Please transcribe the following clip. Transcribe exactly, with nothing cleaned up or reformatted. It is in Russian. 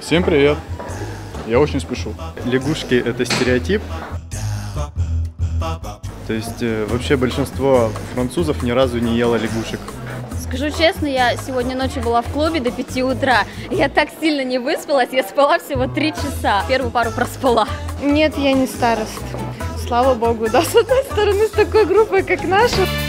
Всем привет! Я очень спешу. Лягушки – это стереотип. То есть э, вообще большинство французов ни разу не ело лягушек. Скажу честно, я сегодня ночью была в клубе до пяти утра. Я так сильно не выспалась, я спала всего три часа. Первую пару проспала. Нет, я не старост. Слава богу, да, с одной стороны, с такой группой, как наша.